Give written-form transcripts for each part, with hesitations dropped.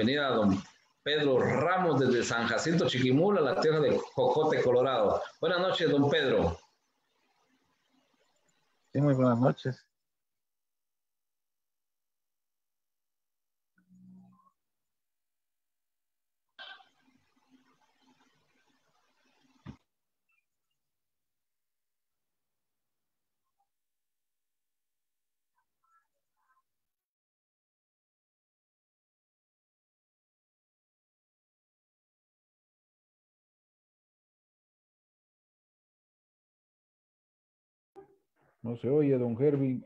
bienvenida a don Pedro Ramos desde San Jacinto Chiquimula, la tierra de Jocote, Colorado. Buenas noches, don Pedro. Sí, muy buenas noches. No se oye, don Hervin.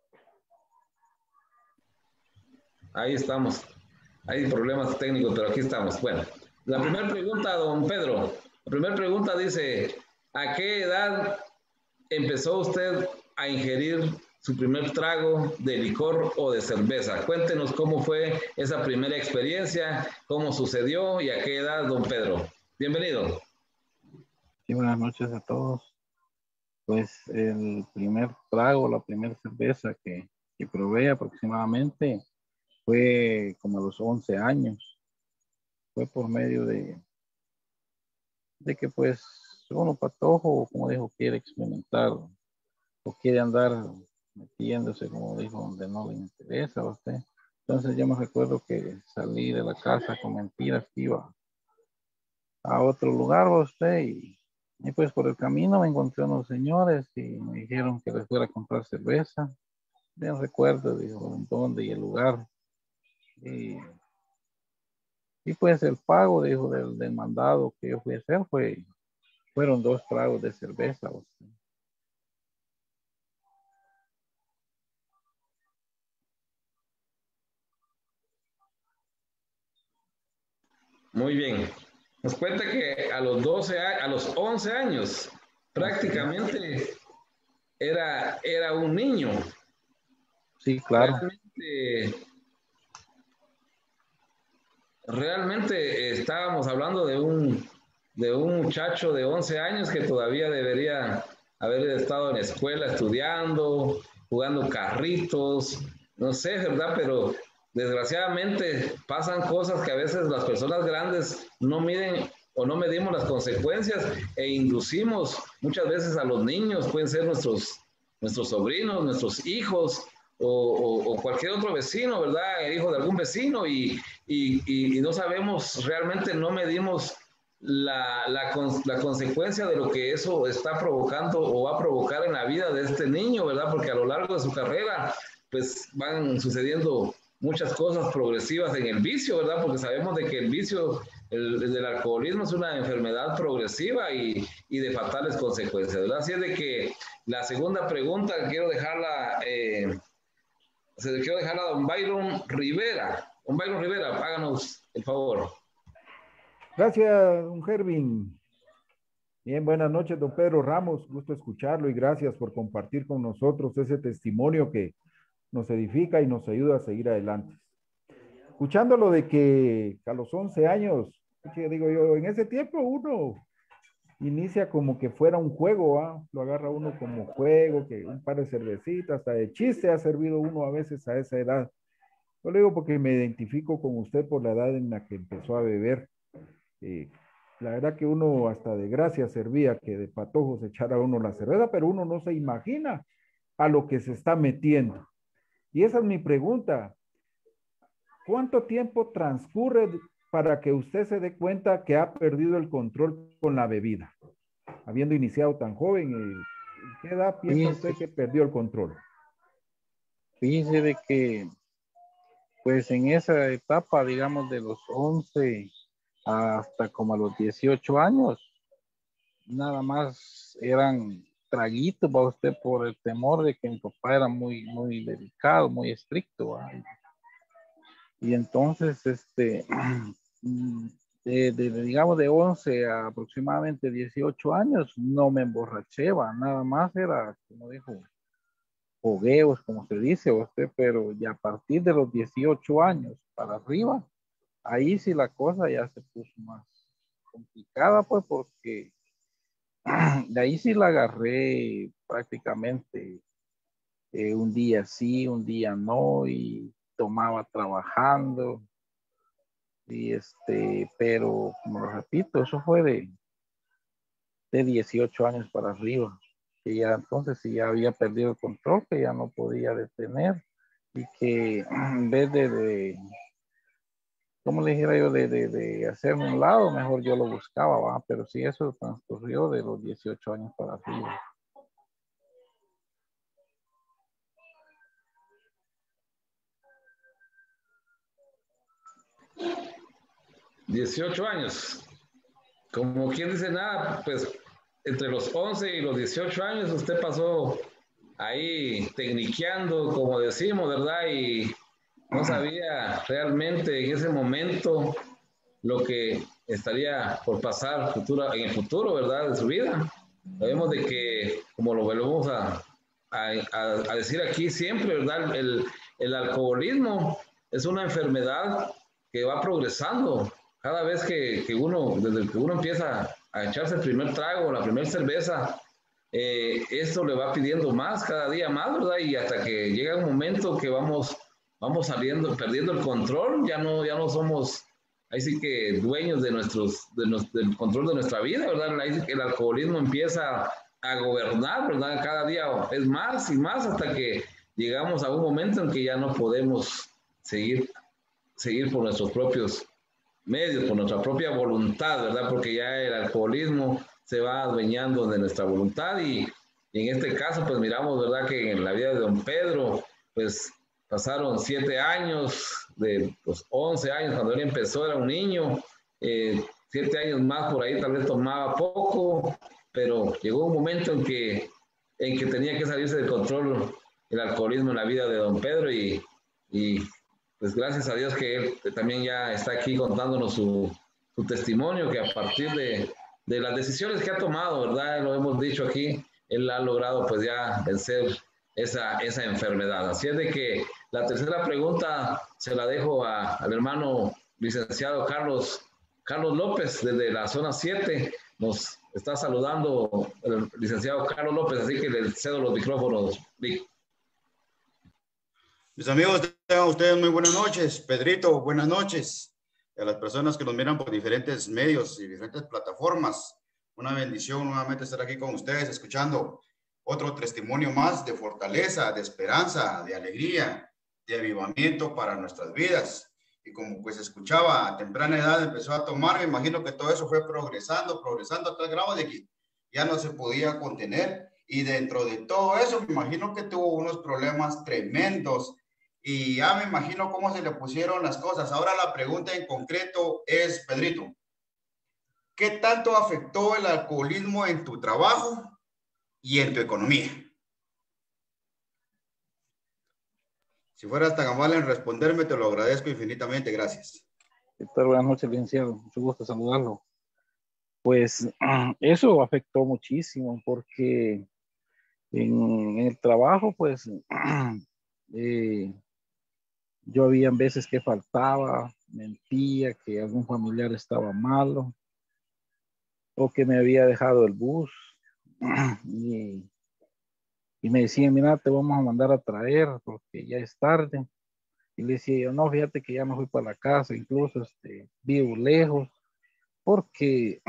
Ahí estamos. Hay problemas técnicos, pero aquí estamos. Bueno, la primera pregunta, don Pedro. La primera pregunta dice, ¿a qué edad empezó usted a ingerir su primer trago de licor o de cerveza? Cuéntenos cómo fue esa primera experiencia, cómo sucedió y a qué edad, don Pedro. Bienvenido. Sí, buenas noches a todos. Pues el primer trago, la primera cerveza que probé aproximadamente fue como a los 11 años. Fue por medio de que pues uno patojo, como dijo, quiere experimentar o quiere andar metiéndose, como dijo, donde no le interesa a usted. Entonces yo me recuerdo que salí de la casa con mentiras que iba a otro lugar, ¿va usted? Y pues por el camino me encontré unos señores y me dijeron que les fuera a comprar cerveza. Bien recuerdo, dijo, en dónde y el lugar. Y, y pues el pago, dijo, del mandado que yo fui a hacer fueron 2 tragos de cerveza, ¿va usted? Muy bien. Nos cuenta que a los 11 años, prácticamente era un niño. Sí, claro. Realmente estábamos hablando de un muchacho de 11 años que todavía debería haber estado en la escuela estudiando, jugando carritos, no sé, ¿verdad? Pero desgraciadamente pasan cosas que a veces las personas grandes no miden o no medimos las consecuencias e inducimos muchas veces a los niños, pueden ser nuestros sobrinos, nuestros hijos, o cualquier otro vecino, ¿verdad? El hijo de algún vecino y no sabemos, realmente no medimos la consecuencia de lo que eso está provocando o va a provocar en la vida de este niño, ¿verdad? Porque a lo largo de su carrera, pues van sucediendo muchas cosas progresivas en el vicio, ¿verdad? Porque sabemos de que el vicio, el del alcoholismo es una enfermedad progresiva y de fatales consecuencias, ¿verdad? Así es de que la segunda pregunta quiero dejarla a don Byron Rivera. Don Byron Rivera, háganos el favor. Gracias, don Hervin. Bien, buenas noches, don Pedro Ramos. Gusto escucharlo y gracias por compartir con nosotros ese testimonio que nos edifica y nos ayuda a seguir adelante. Escuchándolo de que a los 11 años, digo yo, en ese tiempo uno inicia como que fuera un juego, ¿ah? Lo agarra uno como juego, que un par de cervecitas, hasta de chiste ha servido uno a veces a esa edad. Yo lo digo porque me identifico con usted por la edad en la que empezó a beber. La verdad que uno hasta de gracia servía que de patojos echara uno la cerveza, pero uno no se imagina a lo que se está metiendo. Y esa es mi pregunta. ¿Cuánto tiempo transcurre para que usted se dé cuenta que ha perdido el control con la bebida? Habiendo iniciado tan joven, ¿en qué edad piensa usted que perdió el control? Fíjese de que, pues en esa etapa, digamos, de los 11 hasta como a los 18 años, nada más eran traguitos para usted por el temor de que mi papá era muy, muy delicado, muy estricto. ¿Verdad? Y entonces, digamos, de 11 a aproximadamente 18 años, no me emborraché, ¿va? Nada más era, como dijo, fogueos, como se dice usted, pero ya a partir de los 18 años para arriba, ahí sí la cosa ya se puso más complicada, pues, porque de ahí sí la agarré prácticamente un día sí, un día no, y tomaba trabajando. Y pero como lo repito, eso fue de 18 años para arriba, que ya entonces sí ya había perdido el control, que ya no podía detener y que en vez ¿cómo le dijera yo? De hacerme un lado, mejor yo lo buscaba, ¿va? Pero sí, eso transcurrió de los 18 años para arriba. 18 años. Como quien dice nada, pues entre los 11 y los 18 años usted pasó ahí tecniqueando, como decimos, ¿verdad? Y no sabía realmente en ese momento lo que estaría por pasar en el futuro, ¿verdad? De su vida. Sabemos de que, como lo volvemos a decir aquí siempre, ¿verdad? El alcoholismo es una enfermedad que va progresando. Cada vez que uno, desde que uno empieza a echarse el primer trago, la primera cerveza, esto le va pidiendo más, cada día más, ¿verdad? Y hasta que llega un momento que vamos saliendo, perdiendo el control, ya no somos, ahí sí que dueños del control de nuestra vida, ¿verdad? Ahí sí que el alcoholismo empieza a gobernar, ¿verdad? Cada día es más y más hasta que llegamos a un momento en que ya no podemos seguir por nuestros propios medios, por nuestra propia voluntad, ¿verdad? Porque ya el alcoholismo se va adueñando de nuestra voluntad y en este caso, pues miramos, ¿verdad? Que en la vida de don Pedro, pues pasaron 7 años, de los 11 años, cuando él empezó era un niño, 7 años más por ahí tal vez tomaba poco, pero llegó un momento en que tenía que salirse de control el alcoholismo en la vida de don Pedro y pues gracias a Dios que él también ya está aquí contándonos su testimonio, que a partir de las decisiones que ha tomado, ¿verdad? Lo hemos dicho aquí, él ha logrado pues ya vencer esa enfermedad. Así es de que la tercera pregunta se la dejo al hermano licenciado Carlos López, desde la zona 7. Nos está saludando el licenciado Carlos López, así que le cedo los micrófonos, Vic. Mis amigos, tengan ustedes muy buenas noches. Pedrito, buenas noches. Y a las personas que nos miran por diferentes medios y diferentes plataformas, una bendición nuevamente estar aquí con ustedes, escuchando otro testimonio más de fortaleza, de esperanza, de alegría, de avivamiento para nuestras vidas. Y como pues escuchaba, a temprana edad empezó a tomar, me imagino que todo eso fue progresando a tal grado de que ya no se podía contener. Y dentro de todo eso, me imagino que tuvo unos problemas tremendos. Y ya me imagino cómo se le pusieron las cosas. Ahora la pregunta en concreto es, Pedrito, ¿qué tanto afectó el alcoholismo en tu trabajo y en tu economía? Si fueras tan amable en responderme, te lo agradezco infinitamente. Gracias. ¿Qué tal? Buenas noches, licenciado. Mucho gusto saludarlo. Pues eso afectó muchísimo porque en el trabajo, pues yo había veces que faltaba, mentía que algún familiar estaba malo o que me había dejado el bus y me decían, mira, te vamos a mandar a traer porque ya es tarde. Y le decía yo, no, fíjate que ya me fui para la casa, incluso vivo lejos porque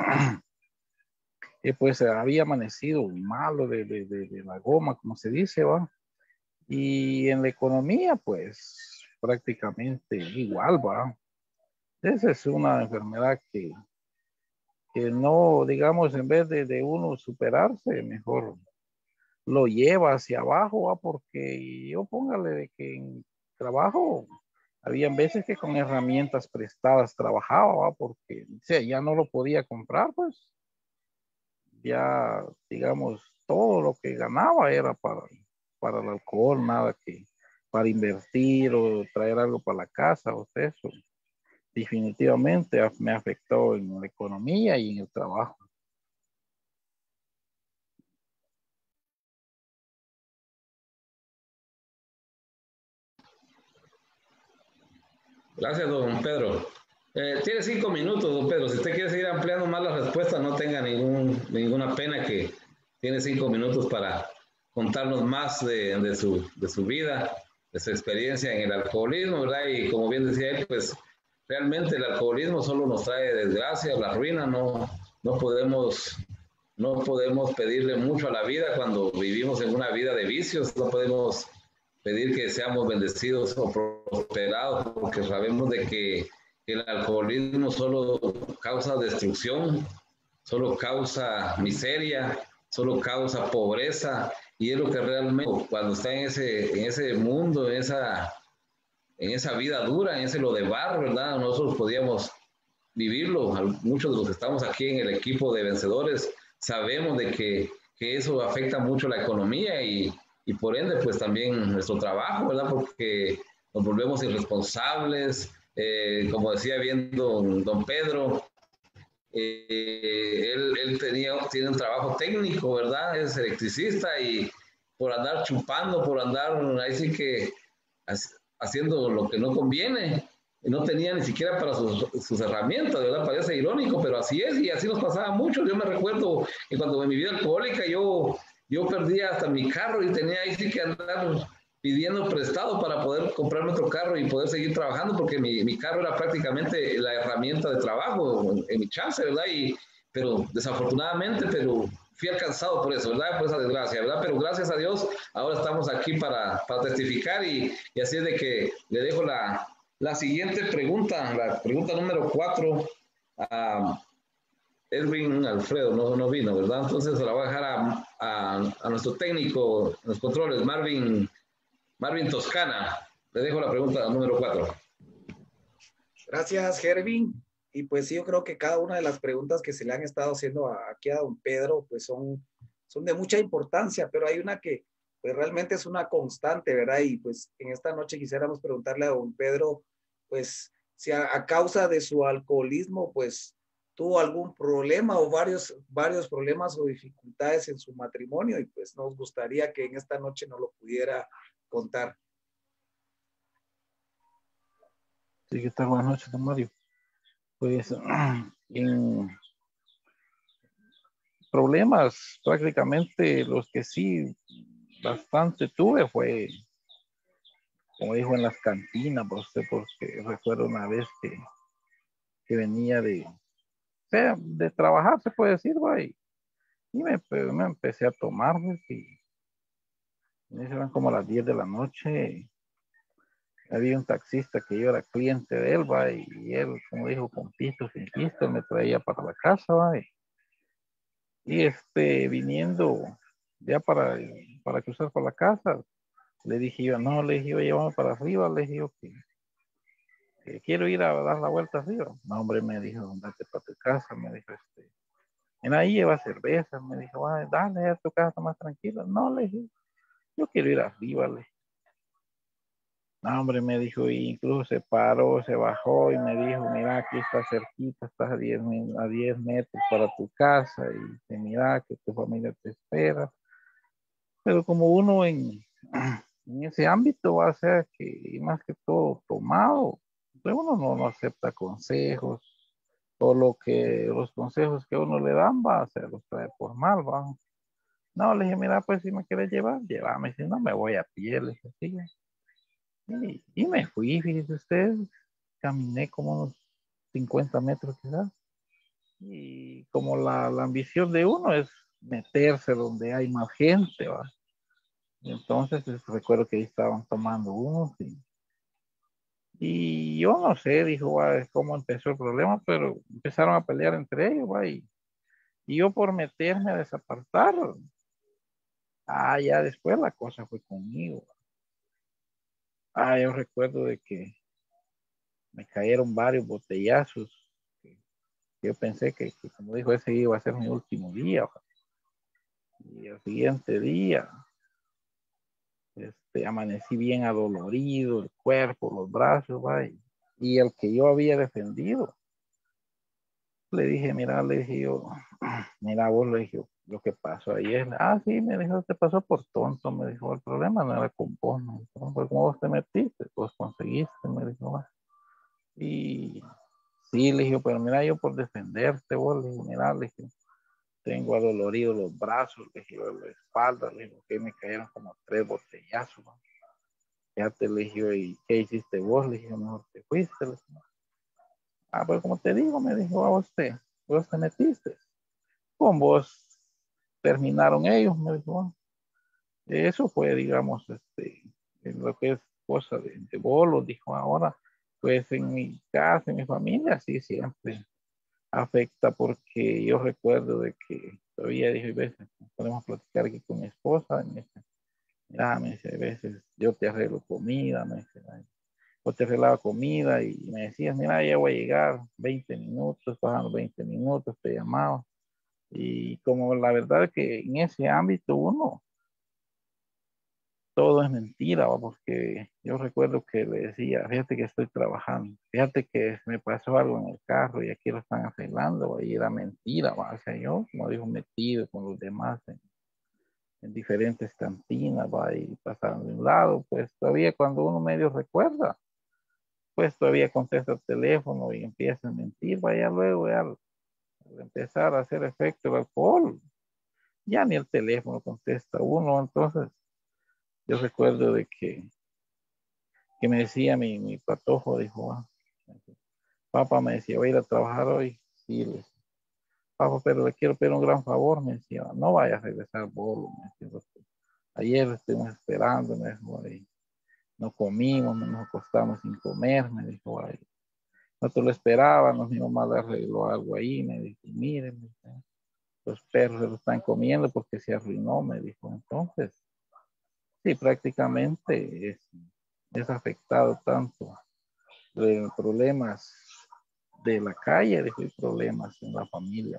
pues había amanecido malo de la goma, como se dice, ¿va? Y en la economía, pues prácticamente igual, ¿va? Esa es una enfermedad que no, digamos, en vez de uno superarse, mejor lo lleva hacia abajo, ¿va? Porque yo póngale de que en trabajo habían veces que con herramientas prestadas trabajaba, ¿va? Porque o sea, ya no lo podía comprar, pues ya, digamos, todo lo que ganaba era para el alcohol, nada que para invertir o traer algo para la casa, o sea, eso definitivamente me afectó en la economía y en el trabajo. Gracias, don Pedro. Tiene 5 minutos, don Pedro. Si usted quiere seguir ampliando más la respuesta, no tenga ninguna pena, que tiene 5 minutos para contarnos más de su vida, de su experiencia en el alcoholismo, ¿verdad? Y como bien decía él, pues realmente el alcoholismo solo nos trae desgracia, la ruina. No podemos, no podemos pedirle mucho a la vida cuando vivimos en una vida de vicios. No podemos pedir que seamos bendecidos o prosperados, porque sabemos de que el alcoholismo solo causa destrucción, solo causa miseria, solo causa pobreza, y es lo que realmente cuando está en ese mundo, en esa vida dura, en ese lo de bar, ¿verdad? Nosotros podíamos vivirlo. Muchos de los que estamos aquí en el equipo de vencedores sabemos de que eso afecta mucho la economía y por ende pues también nuestro trabajo, ¿verdad? Porque nos volvemos irresponsables, como decía bien don Pedro, él tiene un trabajo técnico, ¿verdad? Es electricista y por andar chupando, por andar ahí sí que haciendo lo que no conviene, no tenía ni siquiera para sus herramientas, ¿verdad? Parece irónico, pero así es y así nos pasaba mucho. Yo me recuerdo que cuando en mi vida alcohólica yo perdía hasta mi carro y tenía ahí sí que andar pidiendo prestado para poder comprarme otro carro y poder seguir trabajando, porque mi carro era prácticamente la herramienta de trabajo en mi chance, ¿verdad? Pero desafortunadamente, pero fui alcanzado por eso, ¿verdad? Por esa desgracia, ¿verdad? Pero gracias a Dios, ahora estamos aquí para testificar y así es de que le dejo la siguiente pregunta, la pregunta número 4 a Edwin Alfredo, no vino, ¿verdad? Entonces se la voy a dejar a nuestro técnico, en los controles, Marvin Toscana. Le dejo la pregunta número 4. Gracias, Hervin. Y pues sí, yo creo que cada una de las preguntas que se le han estado haciendo aquí a don Pedro, pues son de mucha importancia, pero hay una que pues realmente es una constante, ¿verdad? Y pues en esta noche quisiéramos preguntarle a don Pedro, pues si a causa de su alcoholismo, pues tuvo algún problema o varios problemas o dificultades en su matrimonio y pues nos gustaría que en esta noche nos lo pudiera contar. Sí, ¿qué tal? Buenas noches, don Mario. Pues en problemas prácticamente los que sí bastante tuve fue, como dijo, en las cantinas, porque recuerdo una vez que venía de trabajar, se puede decir, y me empecé a tomar, pues, y eran como las 10 de la noche. Había un taxista que yo era cliente de él, y él, como dijo, con pisto, sin pisto, me traía para la casa, y viniendo ya para cruzar por la casa, le dije yo, no, le dije yo, llévame para arriba, le dije yo que quiero ir a dar la vuelta arriba. No, hombre, me dijo, date para tu casa, me dijo, en ahí lleva cerveza, me dijo, dale, a tu casa está más tranquila. No, le dije, yo quiero ir arriba, le dije. No, hombre, me dijo, y incluso se paró, se bajó y me dijo, mira, aquí está cerquita, estás a 10 metros para tu casa y que mira que tu familia te espera. Pero como uno en ese ámbito va a ser que, más que todo tomado, pues uno no acepta consejos, o los consejos que uno le dan se los trae por mal, va. No, le dije, mira, pues si me quieres llevar, llévame, si no me voy a pie, le dije, sí. Y me fui, fíjese usted, caminé como unos 50 metros quizás, y como la ambición de uno es meterse donde hay más gente, va. Y entonces recuerdo que ahí estaban tomando unos y yo no sé, dijo, cómo empezó el problema, pero empezaron a pelear entre ellos, y yo por meterme a desapartar, ya después la cosa fue conmigo. Yo recuerdo de que me cayeron varios botellazos. Yo pensé que, como dijo, ese iba a ser mi último día. Y el siguiente día, amanecí bien adolorido, el cuerpo, los brazos, y el que yo había defendido, le dije, mira, le dije yo, mira vos, le dije, lo que pasó ayer. Sí, me dijo, te pasó por tonto, me dijo, el problema no era con vos, me dijo, pues como vos te metiste, vos conseguiste, me dijo, y sí, le dije, pero mira, yo por defenderte, vos, le dije, mira, le dije, tengo adolorido los brazos, le dije, la espalda, le dije, que me cayeron como 3 botellazos, ¿no? Ya te le dije, ¿y qué hiciste vos? Le dije, mejor te fuiste, le dije. Pues como te digo, me dijo, vos te metiste. Con vos terminaron ellos, me dijo. Eso fue, digamos, en lo que es cosa de bolos, dijo ahora. Pues en mi casa, en mi familia, sí, siempre afecta porque yo recuerdo de que todavía dije, veces podemos platicar aquí con mi esposa, y me dice, mira, me dice, a veces yo te arreglo comida, me dice, o te arreglaba comida y me decías, mira, ya voy a llegar 20 minutos, pasando 20 minutos, te llamaba. Y como la verdad es que en ese ámbito uno, todo es mentira, ¿va? Porque yo recuerdo que le decía, fíjate que estoy trabajando, fíjate que me pasó algo en el carro y aquí lo están arreglando, ¿va? Y era mentira, ¿va? O sea, yo, como digo, metido con los demás en diferentes cantinas, ¿va? Y pasaron de un lado, pues todavía cuando uno medio recuerda, pues todavía contesta el teléfono y empieza a mentir, vaya luego, ya al empezar a hacer efecto el alcohol, ya ni el teléfono contesta uno, entonces yo recuerdo de que me decía mi patojo, dijo, papá me decía, voy a ir a trabajar hoy, sí, le decía, papá, pero le quiero pedir un gran favor, me decía, no vaya a regresar bolo, me decía, ayer estuvimos esperando, me dijo, ahí, no comimos, nos acostamos sin comer, me dijo, ahí, nosotros lo esperábamos, mi mamá le arregló algo ahí, me dijo, miren, los perros se lo están comiendo porque se arruinó, me dijo, entonces, sí, prácticamente es afectado tanto de problemas de la calle, de problemas en la familia.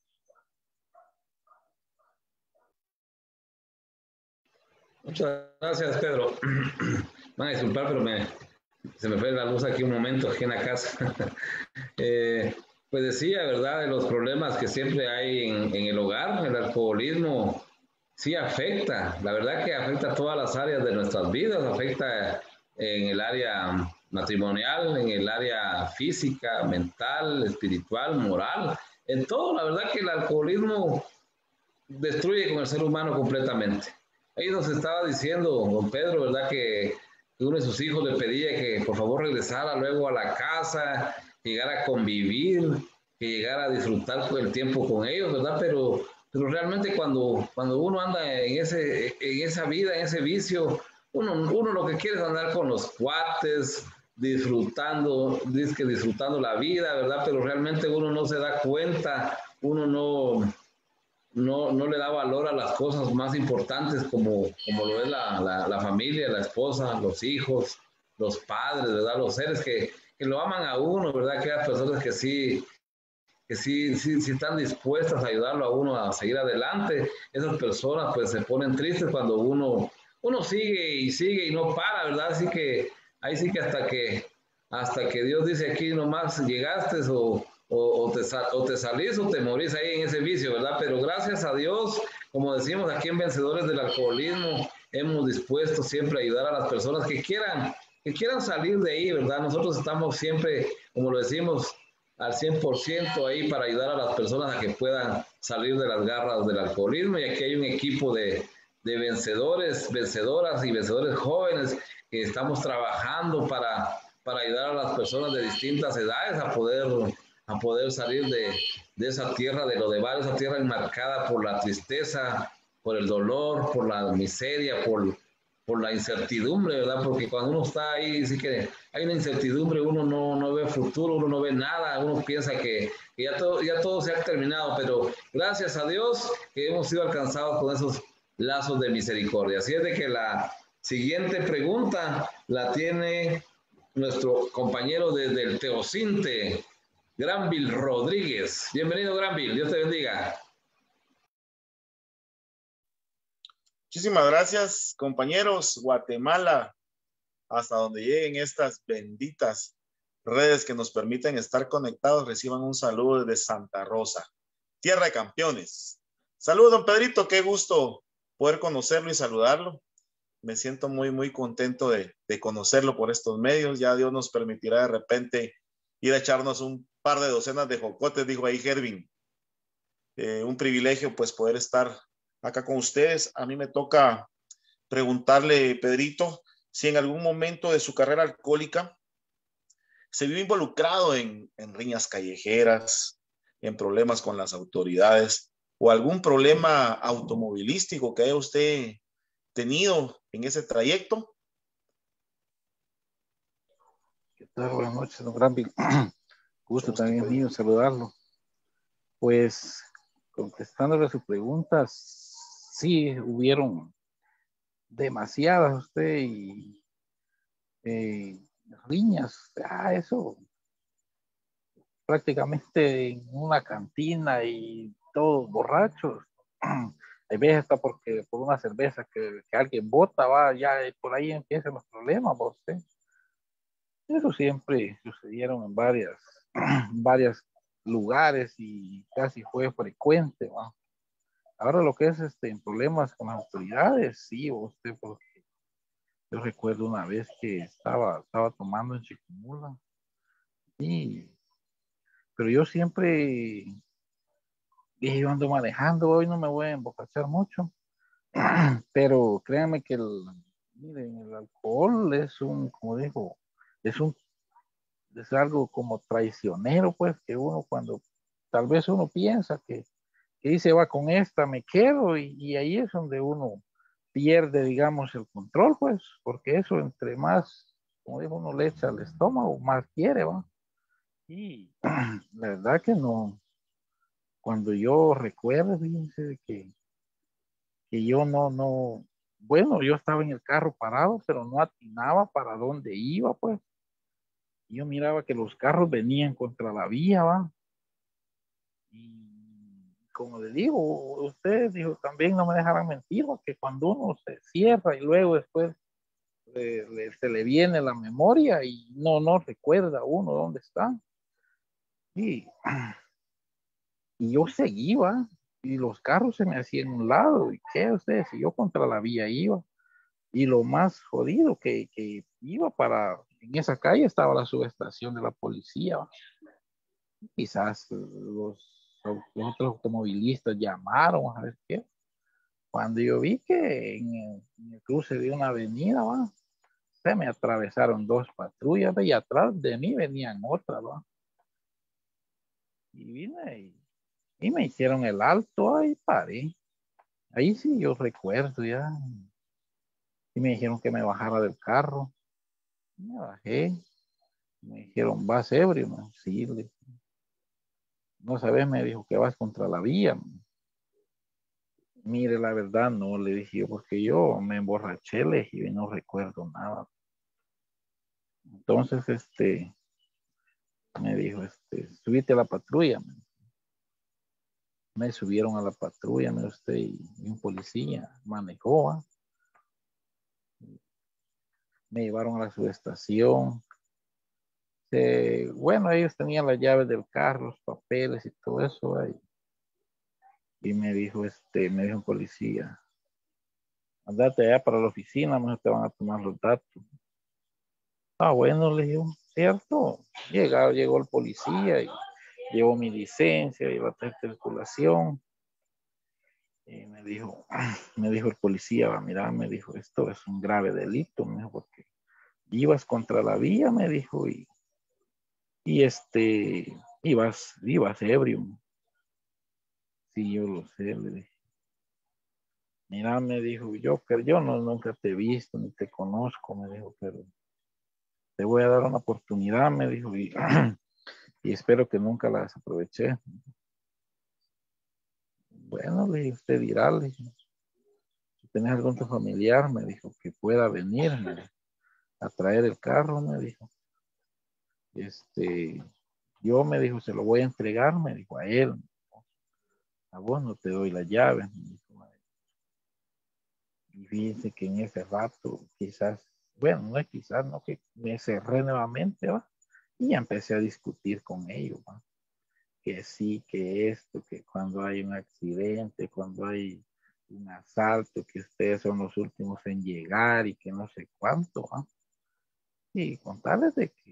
Muchas gracias, Pedro. Van a disculpar, pero se me fue la luz aquí un momento, aquí en la casa. Pues decía, ¿verdad? De los problemas que siempre hay en el hogar, el alcoholismo sí afecta, la verdad que afecta a todas las áreas de nuestras vidas, afecta en el área matrimonial, en el área física, mental, espiritual, moral, en todo, la verdad que el alcoholismo destruye con el ser humano completamente. Ahí nos estaba diciendo don Pedro, ¿verdad? Que uno de sus hijos le pedía que por favor regresara luego a la casa, que llegara a convivir, que llegara a disfrutar el tiempo con ellos, ¿verdad? Pero realmente cuando uno anda en esa vida, en ese vicio, uno lo que quiere es andar con los cuates, disfrutando la vida, ¿verdad? Pero realmente uno no se da cuenta, uno no le da valor a las cosas más importantes como lo es la familia, la esposa, los hijos, los padres, ¿verdad? Los seres que lo aman a uno, ¿verdad? Que hay personas que sí están dispuestas a ayudarlo a uno a seguir adelante. Esas personas pues se ponen tristes cuando uno sigue y no para, ¿verdad? Así que ahí sí que hasta que Dios dice aquí nomás llegaste o te salís o te morís ahí en ese vicio, ¿verdad? Pero gracias a Dios, como decimos aquí en Vencedores del Alcoholismo, hemos dispuesto siempre a ayudar a las personas que quieran salir de ahí, ¿verdad? Nosotros estamos siempre, como lo decimos, al 100% ahí para ayudar a las personas a que puedan salir de las garras del alcoholismo. Y aquí hay un equipo de vencedores, vencedoras y vencedores jóvenes que estamos trabajando para ayudar a las personas de distintas edades a poder salir de esa tierra de lo de bar, esa tierra enmarcada por la tristeza, por el dolor, por la miseria, por la incertidumbre, ¿verdad? Porque cuando uno está ahí, sí que hay una incertidumbre, uno no ve futuro, uno no ve nada, uno piensa que ya todo se ha terminado, pero gracias a Dios que hemos sido alcanzados con esos lazos de misericordia. Así es de que la siguiente pregunta la tiene nuestro compañero desde el Teocinte, Granville Rodríguez. Bienvenido, Granville, Dios te bendiga. Muchísimas gracias, compañeros. Guatemala, hasta donde lleguen estas benditas redes que nos permiten estar conectados, reciban un saludo desde Santa Rosa, tierra de campeones. Saludos, don Pedrito, qué gusto poder conocerlo y saludarlo. Me siento muy, muy contento de conocerlo por estos medios. Ya Dios nos permitirá de repente ir a echarnos un par de docenas de jocotes, dijo ahí Hervin. Un privilegio pues poder estar acá con ustedes. A mí me toca preguntarle, Pedrito, si en algún momento de su carrera alcohólica se vio involucrado en riñas callejeras, en problemas con las autoridades o algún problema automovilístico que haya usted tenido en ese trayecto? ¿Qué tal? Buenas noches, don Granville. Gusto también mío saludarlo. Pues, contestándole a su pregunta, sí hubieron demasiadas y riñas. Eso prácticamente en una cantina y todos borrachos. Hay veces hasta porque por una cerveza que alguien bota, va, ya por ahí empiezan los problemas, ¿va usted? Eso siempre sucedieron en varios lugares y casi fue frecuente, ¿va? Ahora lo que es en problemas con las autoridades, sí, usted, porque yo recuerdo una vez que estaba tomando en Chiquimula, pero yo siempre dije, yo ando manejando, hoy no me voy a emborrachar mucho, pero créanme que miren, el alcohol es como digo, es algo como traicionero, pues, que uno cuando tal vez uno piensa que dice, va, con esta me quedo, y ahí es donde uno pierde, digamos, el control, pues, porque eso entre más, como digo, uno le echa al estómago, más quiere, va. Y la verdad que no, cuando yo recuerdo, fíjense que yo bueno, yo estaba en el carro parado, pero no atinaba para dónde iba, pues. Yo miraba que los carros venían contra la vía, va. Y como le digo, ustedes dijo, también no me dejarán mentir, porque cuando uno se cierra y luego después se le viene la memoria y no recuerda uno dónde está. Y, y yo seguía y los carros se me hacían a un lado. ¿Y qué ustedes? Si yo contra la vía iba. Y lo más jodido que iba en esa calle estaba la subestación de la policía. Quizás los otros automovilistas llamaron a ver qué. Cuando yo vi que en el cruce de una avenida, va, se me atravesaron dos patrullas y atrás de mí venían otras, va. Y vine y me hicieron el alto, ahí paré. Ahí sí yo recuerdo ya. Y me dijeron que me bajara del carro. Me bajé. Me dijeron, ¿vas ebrio? No, sí, no sabes, me dijo que vas contra la vía. Mire, la verdad no, le dije yo, porque yo me emborraché, le dije, y no recuerdo nada. Entonces, me dijo, subite a la patrulla. Me subieron a la patrulla, mire usted, y un policía manejó, ¿va? Me llevaron a la subestación. Bueno, ellos tenían las llaves del carro, los papeles y todo eso, ¿va? Y me dijo un policía, andate allá para la oficina, mejor te van a tomar los datos. Bueno, le dije, cierto. Llegó el policía y llevó mi licencia y la circulación. Y me dijo el policía, mira, me dijo, esto es un grave delito, me dijo, porque ibas contra la vía, me dijo, y ibas ebrio. Sí, yo lo sé, le dije. Mira, me dijo, pero yo nunca te he visto ni te conozco, me dijo, pero te voy a dar una oportunidad, me dijo, y espero que nunca la desaproveché. Bueno, le dije, usted dirá, le dije, si tenés algún familiar, me dijo, que pueda venir a traer el carro, me dijo. Yo, me dijo, se lo voy a entregar, me dijo, a él. A vos no te doy la llave, me dijo. Y fíjense que en ese rato, quizás, bueno, no es quizás, no, que me cerré nuevamente, ¿va? Y ya empecé a discutir con ellos, ¿va? Que sí, que esto, que cuando hay un accidente, cuando hay un asalto, que ustedes son los últimos en llegar y que no sé cuánto, ¿va? Y contarles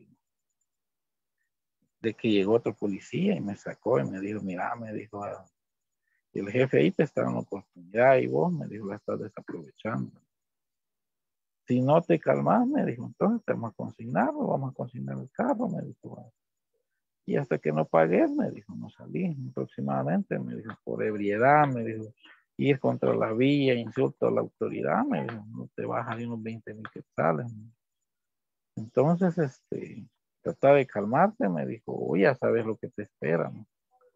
de que llegó otro policía y me sacó y me dijo, mira, me dijo, el jefe ahí te está dando oportunidad y vos, me dijo, la estás desaprovechando. si no te calmas, me dijo, entonces te vamos a consignar el carro, me dijo. Y hasta que no pagues, me dijo, no salí aproximadamente, me dijo, por ebriedad, me dijo, ir contra la vía, insulto a la autoridad, me dijo, no te bajas de unos 20,000 quetzales. Entonces, trata de calmarte, me dijo, ya sabes lo que te espera, ¿no?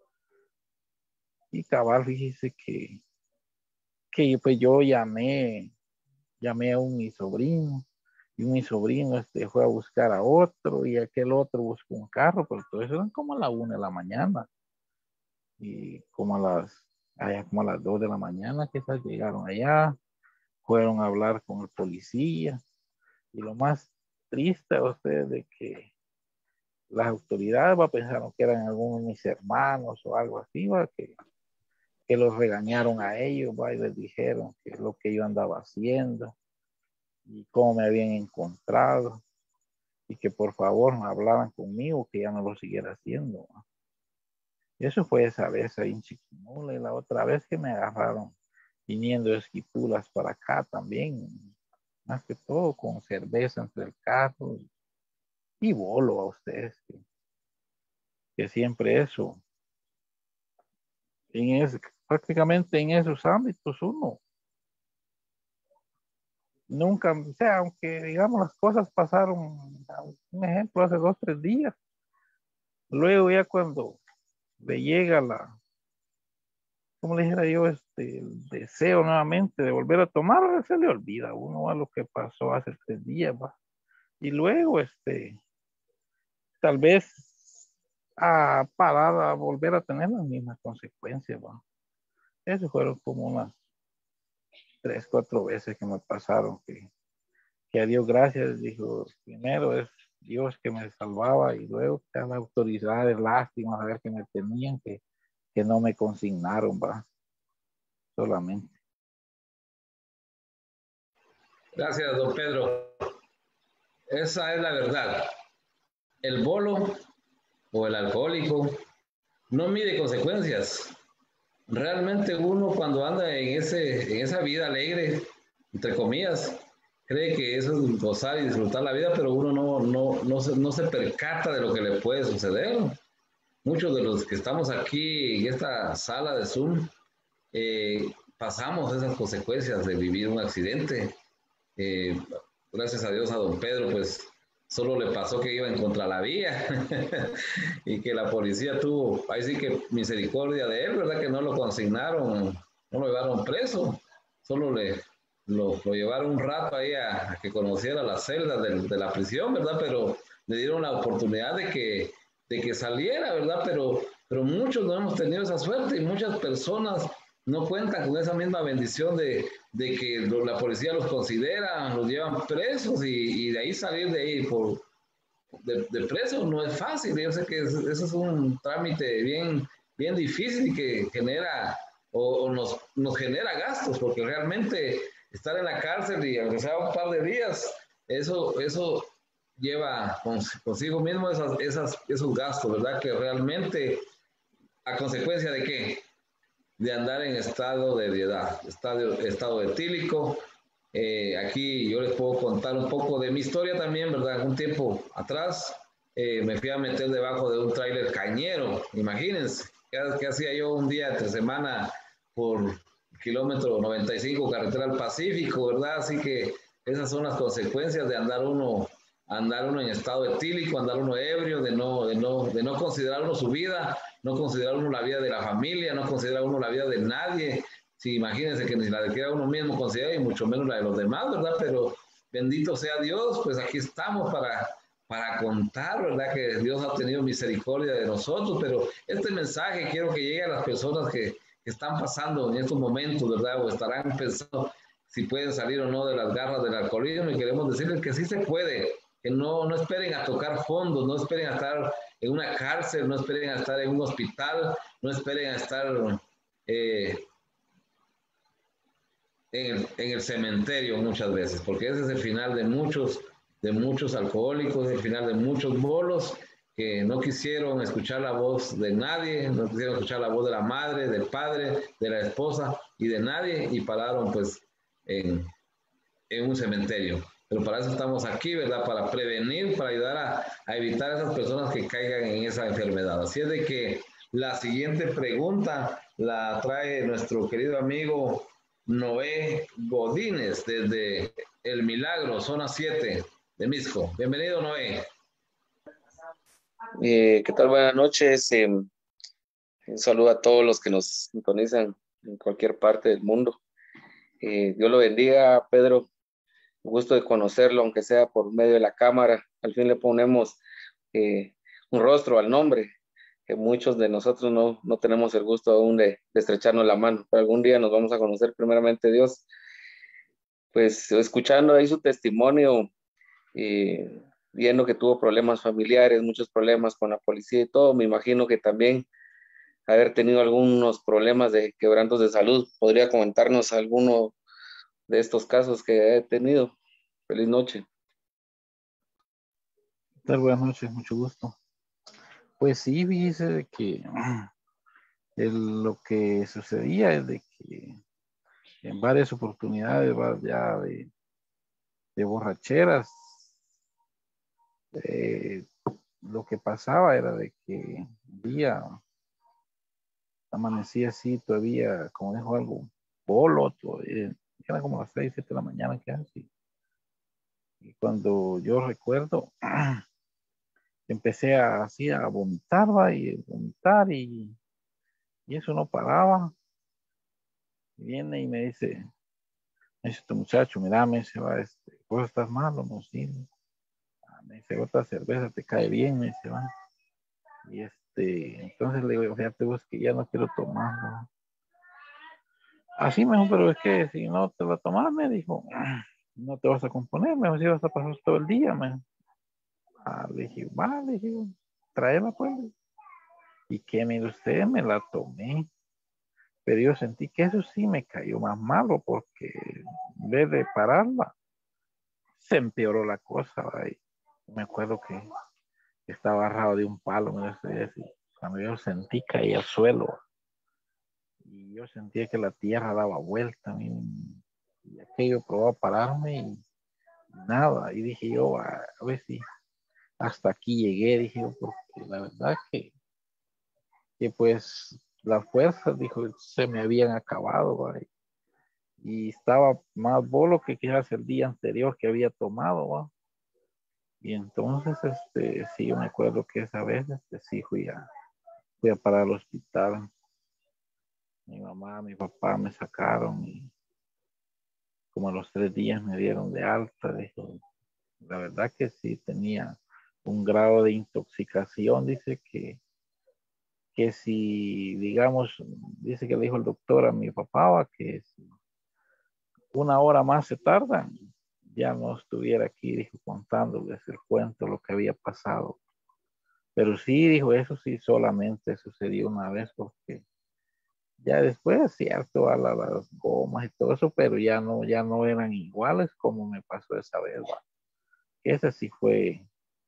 Y cabal, fíjese que pues yo llamé a mi sobrino, y mi sobrino fue a buscar a otro, y aquel otro buscó un carro, pero todo eso eran como a la 1 de la mañana, y como a las 2 de la mañana quizás llegaron allá, fueron a hablar con el policía, y lo más triste a ustedes de que las autoridades pensaron que eran algunos de mis hermanos o algo así, que los regañaron a ellos, y les dijeron que es lo que yo andaba haciendo y cómo me habían encontrado, y que por favor me hablaran conmigo, que ya no lo siguiera haciendo. Eso fue esa vez ahí en Chiquimula, y la otra vez que me agarraron viniendo de Esquipulas para acá también, más que todo con cerveza entre el carro y bolo a ustedes, que siempre eso, prácticamente en esos ámbitos uno nunca, o sea, aunque digamos las cosas pasaron, un ejemplo, hace 2, 3 días, luego ya cuando le llega como le dijera yo, el deseo nuevamente de volver a tomar, se le olvida a uno a lo que pasó hace 3 días, ¿va? Y luego, tal vez a volver a tener las mismas consecuencias, ¿va? Eso fueron como unas 3, 4 veces que me pasaron, que a Dios gracias, dijo, primero es Dios que me salvaba, y luego que a las autoridades, lástima, a ver que me tenían, que no me consignaron, va, solamente. Gracias, don Pedro. Esa es la verdad. El bolo o el alcohólico no mide consecuencias. Realmente uno cuando anda en esa vida alegre, entre comillas, cree que eso es gozar y disfrutar la vida, pero uno no se percata de lo que le puede suceder. Muchos de los que estamos aquí en esta sala de Zoom pasamos esas consecuencias de vivir un accidente. Gracias a Dios a don Pedro, pues solo le pasó que iba en contra la vía y que la policía tuvo, ahí sí que misericordia de él, ¿verdad? Que no lo consignaron, no lo llevaron preso, solo lo llevaron un rato ahí a que conociera las celdas de la prisión, ¿verdad? Pero le dieron la oportunidad de que saliera, ¿verdad? Pero muchos no hemos tenido esa suerte, y muchas personas no cuentan con esa misma bendición de que la policía los considera, los llevan presos, y de ahí salir de ahí de preso no es fácil. Yo sé que eso es un trámite bien difícil, y que genera o nos genera gastos, porque realmente estar en la cárcel y aunque sea un par de días, eso lleva consigo mismo esos gastos, ¿verdad? Que realmente, ¿a consecuencia de qué? De andar en estado de ebriedad, estado etílico. Aquí yo les puedo contar un poco de mi historia también, ¿verdad? Un tiempo atrás me fui a meter debajo de un tráiler cañero, imagínense, ¿qué hacía yo un día entre semana por kilómetro 95 carretera al Pacífico, ¿verdad? Así que esas son las consecuencias de andar uno en estado etílico, andar uno ebrio, de no considerar uno su vida, no considerar uno la vida de la familia, no considerar uno la vida de nadie. Sí, imagínense que ni la de que uno mismo considera, y mucho menos la de los demás, ¿verdad? Pero bendito sea Dios, pues aquí estamos para contar, ¿verdad? Que Dios ha tenido misericordia de nosotros, pero este mensaje quiero que llegue a las personas que están pasando en estos momentos, ¿verdad? O estarán pensando si pueden salir o no de las garras del alcoholismo, y queremos decirles que sí se puede, que no esperen a tocar fondos, no esperen a estar en una cárcel, no esperen a estar en un hospital, no esperen a estar en el cementerio muchas veces, porque ese es el final de muchos alcohólicos, el final de muchos bolos que no quisieron escuchar la voz de nadie, no quisieron escuchar la voz de la madre, del padre, de la esposa y de nadie, y pararon pues en un cementerio. pero para eso estamos aquí, ¿verdad? Para prevenir, para ayudar a evitar a esas personas que caigan en esa enfermedad. Así es de que la siguiente pregunta la trae nuestro querido amigo Noé Godínez desde El Milagro, zona 7 de Misco. Bienvenido, Noé. ¿Qué tal? Buenas noches. Un saludo a todos los que nos sintonizan en cualquier parte del mundo. Dios lo bendiga, Pedro. Un gusto de conocerlo, aunque sea por medio de la cámara. Al fin le ponemos un rostro al nombre, que muchos de nosotros no tenemos el gusto aún de estrecharnos la mano, pero algún día nos vamos a conocer, primeramente Dios. Pues escuchando ahí su testimonio, viendo que tuvo problemas familiares, muchos problemas con la policía y todo, me imagino que también haber tenido algunos problemas de quebrantos de salud. ¿Podría comentarnos alguno de estos casos que he tenido? Feliz noche. ¿Qué tal? Buenas noches, mucho gusto. Pues sí, fíjese de que lo que sucedía es de que en varias oportunidades ya de borracheras, lo que pasaba era de que un día amanecía así todavía, como dijo algo, bolo, todavía, era como las 6, 7 de la mañana, que así. Y cuando yo recuerdo, empecé así a vomitar, y eso no paraba. Y viene y me dice este muchacho, mira, me dice, va, vos estás malo, no sirve. Me dice, otra cerveza te cae bien, me dice, va. Y entonces le digo, fíjate vos que ya no quiero tomar, ¿no? Así me dijo, pero es que si no te lo tomas, me dijo, no te vas a componer, me dijo, si vas a pasar todo el día, me dijo. Le dije, vale, dije, tráela pues. Y que mire usted, me la tomé. Pero yo sentí que eso sí me cayó más malo, porque en vez de pararla, se empeoró la cosa, ¿verdad? Y me acuerdo que estaba agarrado de un palo, cuando yo sentí caí al suelo, y yo sentía que la tierra daba vuelta, y aquello probaba pararme y nada, y dije yo, a ver si hasta aquí llegué, dije yo, porque la verdad que pues las fuerzas, dijo, se me habían acabado, ¿va? Y estaba más bolo que quizás el día anterior que había tomado, ¿va? Y entonces, sí, yo me acuerdo que esa vez, sí fui a parar al hospital. Mi mamá, mi papá me sacaron y como a los 3 días me dieron de alta. Dijo, la verdad que sí tenía un grado de intoxicación, dice que si, digamos, dice que le dijo el doctor a mi papá que si 1 hora más se tarda, ya no estuviera aquí, dijo, contándoles el cuento, lo que había pasado. Pero sí, dijo, eso sí solamente sucedió una vez, porque ya después es cierto, a las gomas y todo eso, pero ya no eran iguales como me pasó esa vez, ¿va? Esa sí fue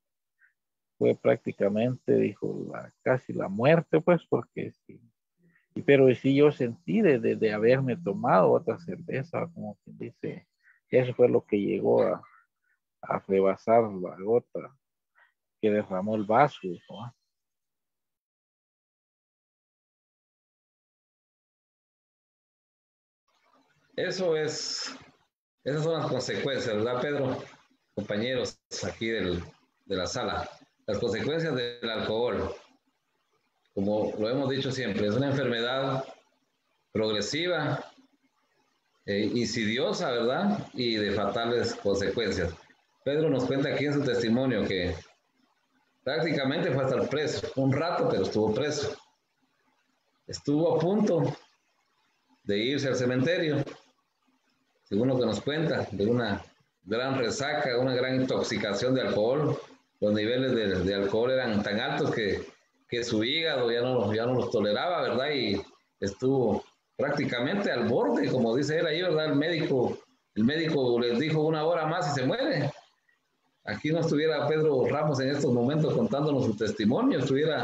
prácticamente, dijo, casi la muerte, pues, porque sí. Pero sí yo sentí de haberme tomado otra cerveza, como quien dice, eso fue lo que llegó a rebasar la gota que derramó el vaso, ¿no? Esas son las consecuencias, ¿verdad, Pedro? Compañeros aquí de la sala. Las consecuencias del alcohol. Como lo hemos dicho siempre, es una enfermedad progresiva, insidiosa, ¿verdad? Y de fatales consecuencias. Pedro nos cuenta aquí en su testimonio que prácticamente fue a estar preso. Un rato, pero estuvo preso. Estuvo a punto de irse al cementerio, según lo que nos cuenta, de una gran resaca, una gran intoxicación de alcohol. Los niveles de alcohol eran tan altos que su hígado ya no los toleraba, ¿verdad? Y estuvo prácticamente al borde, como dice él ahí, ¿verdad? El médico les dijo 1 hora más y se muere. Aquí no estuviera Pedro Ramos en estos momentos contándonos su testimonio,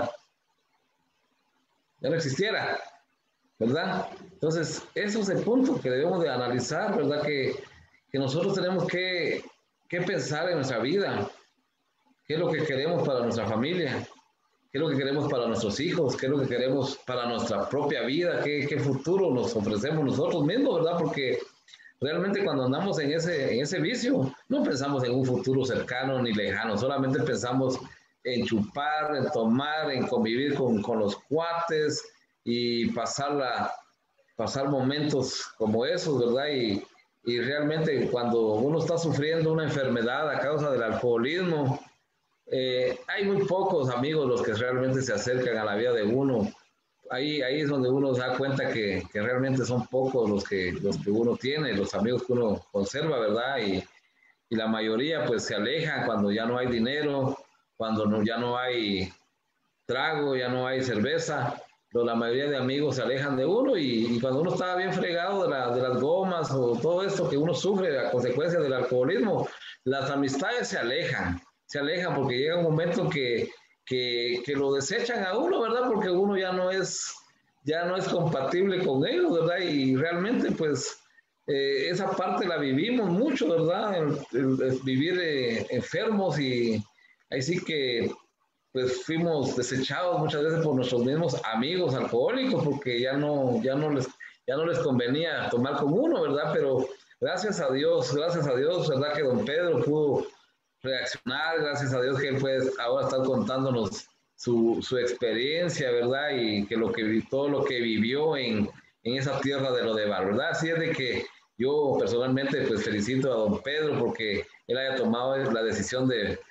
ya no existiera, ¿verdad? Entonces, eso es el punto que debemos de analizar, ¿verdad? Que nosotros tenemos que qué pensar en nuestra vida, qué es lo que queremos para nuestra familia, qué es lo que queremos para nuestros hijos, qué es lo que queremos para nuestra propia vida, qué futuro nos ofrecemos nosotros mismos, ¿verdad? Porque realmente cuando andamos en ese vicio, no pensamos en un futuro cercano ni lejano, solamente pensamos en chupar, en tomar, en convivir con los cuates y pasar momentos como esos, ¿verdad? Y realmente cuando uno está sufriendo una enfermedad a causa del alcoholismo, hay muy pocos amigos los que realmente se acercan a la vida de uno. Ahí es donde uno se da cuenta que realmente son pocos los que uno tiene, los amigos que uno conserva, ¿verdad? Y la mayoría pues se alejan cuando ya no hay dinero, cuando ya no hay trago, ya no hay cerveza, pero la mayoría de amigos se alejan de uno y cuando uno está bien fregado de las gomas o todo esto que uno sufre a consecuencia del alcoholismo, las amistades se alejan porque llega un momento que lo desechan a uno, ¿verdad? Porque uno ya no es compatible con ellos, ¿verdad? Y realmente pues esa parte la vivimos mucho, ¿verdad? El vivir enfermos y ahí sí que pues fuimos desechados muchas veces por nuestros mismos amigos alcohólicos porque ya no les convenía tomar con uno, ¿verdad? Pero gracias a Dios, ¿verdad? Que don Pedro pudo reaccionar, gracias a Dios que él puede ahora estar contándonos su experiencia, ¿verdad? Y que todo lo que vivió en esa tierra de Lodebar, ¿verdad? Así es de que yo personalmente pues felicito a don Pedro porque él haya tomado la decisión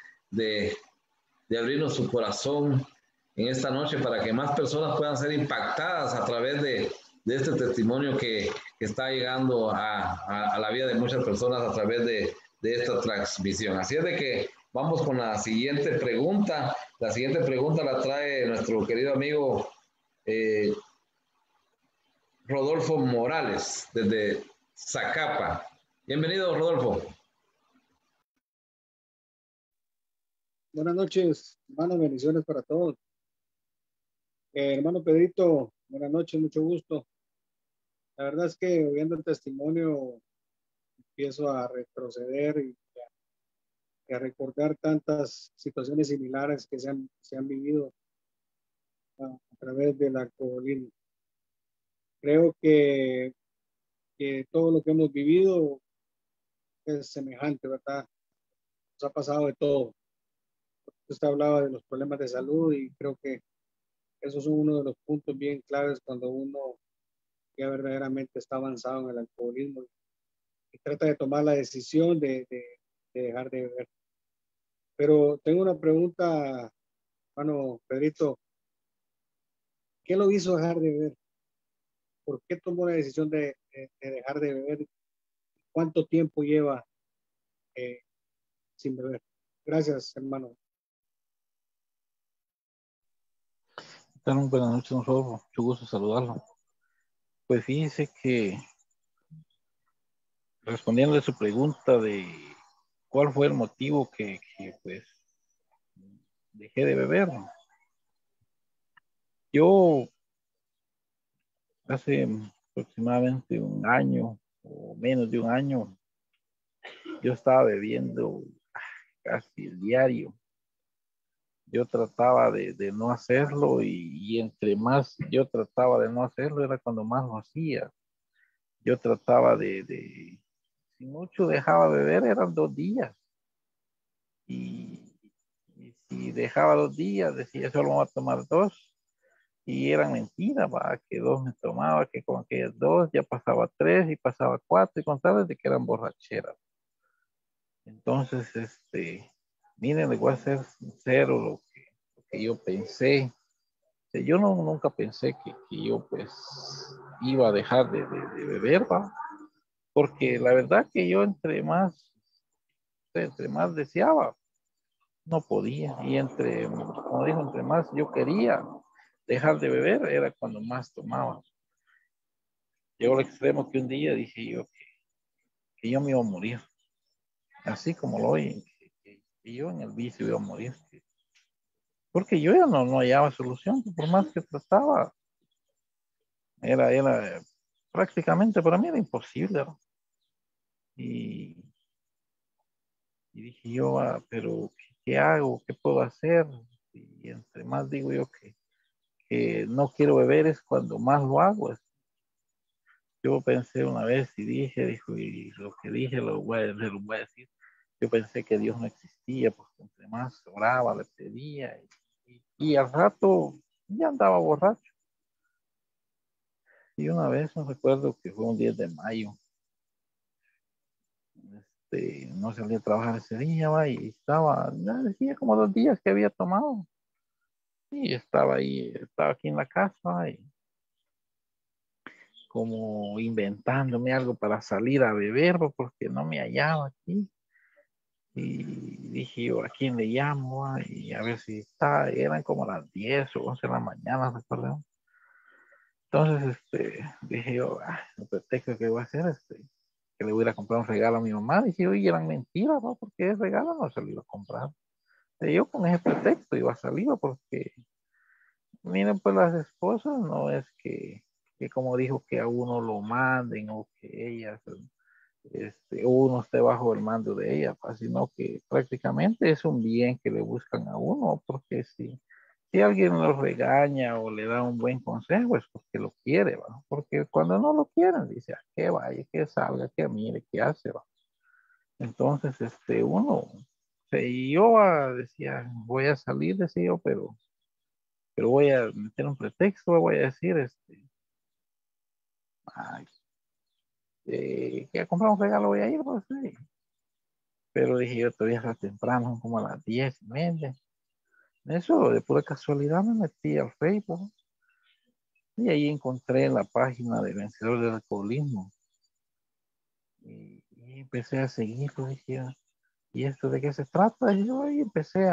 de abrirnos su corazón en esta noche para que más personas puedan ser impactadas a través de este testimonio que está llegando a la vida de muchas personas a través de esta transmisión. Así es de que vamos con la siguiente pregunta. La siguiente pregunta la trae nuestro querido amigo Rodolfo Morales desde Zacapa. Bienvenido, Rodolfo. Buenas noches, hermanos, bendiciones para todos. Hermano Pedrito, buenas noches, mucho gusto. La verdad es que oyendo el testimonio empiezo a retroceder y a recordar tantas situaciones similares que se han vivido a través del alcoholismo. Creo que todo lo que hemos vivido es semejante, ¿verdad? Nos ha pasado de todo. Usted hablaba de los problemas de salud y creo que esos son uno de los puntos bien claves cuando uno ya verdaderamente está avanzado en el alcoholismo y trata de tomar la decisión de dejar de beber. Pero tengo una pregunta, hermano Pedrito, ¿qué lo hizo dejar de beber? ¿Por qué tomó la decisión de dejar de beber? ¿Cuánto tiempo lleva sin beber? Gracias, hermano. Buenas noches, don Rodolfo. Mucho gusto saludarlo. Pues fíjese que respondiendo a su pregunta de cuál fue el motivo que pues dejé de beber. Yo hace aproximadamente un año o menos de un año, yo estaba bebiendo casi el diario. Yo trataba de no hacerlo y entre más yo trataba de no hacerlo era cuando más lo hacía. Yo trataba si mucho dejaba beber eran 2 días. Y si dejaba 2 días, decía solo voy a tomar 2. Y eran mentiras, que 2 me tomaba, que con aquellas 2 ya pasaba 3 y pasaba 4 y contarles de que eran borracheras. Entonces, miren, les voy a ser sincero lo que yo pensé. Yo nunca pensé que yo pues iba a dejar de beber, ¿va? Porque la verdad que yo entre más deseaba, no podía. Y como digo, entre más yo quería dejar de beber, era cuando más tomaba. Llegó al extremo que un día dije yo que yo me iba a morir. Así como lo oyen, que yo en el vicio iba a morir. Porque yo ya no hallaba solución, por más que trataba. Era prácticamente para mí era imposible, ¿no? Y Y dije yo, pero ¿qué hago? ¿Qué puedo hacer? Y entre más digo yo que no quiero beber es cuando más lo hago. Yo pensé una vez y dijo, y lo que dije lo voy a decir. Yo pensé que Dios no existía, porque entre más oraba, le pedía, y al rato ya andaba borracho. Y una vez no recuerdo que fue un 10 de mayo, no salí a trabajar ese día, va, y ya decía como 2 días que había tomado. Y estaba aquí en la casa, y como inventándome algo para salir a beber, va, porque no me hallaba aquí. Y dije yo, ¿a quién le llamo? Y a ver si está. Eran como las 10 o 11 de la mañana, recuerdo. Entonces, dije yo, el pretexto que voy a hacer, que le voy a ir a comprar un regalo a mi mamá. Dije, oye, eran mentiras, ¿no? Porque el regalo no se lo iba a comprar. Y yo con ese pretexto iba a salir, porque, miren, pues las esposas no es que como dijo, que a uno lo manden o que ellas, uno esté bajo el mando de ella, sino que prácticamente es un bien que le buscan a uno, porque si alguien lo regaña o le da un buen consejo es porque lo quiere, ¿va? Porque cuando no lo quieren, dice, que vaya, que salga, que mire, que hace, ¿va? Entonces, uno, y yo decía, voy a salir, decía yo, pero voy a meter un pretexto, voy a decir, ay, que a comprar un regalo voy a ir, pues sí. Pero dije yo, todavía está temprano, como a las 10:30. Eso, de pura casualidad, me metí al Facebook y ahí encontré la página de Vencedor del Alcoholismo. Y empecé a seguir, pues dije, ¿y esto de qué se trata? Y yo ahí empecé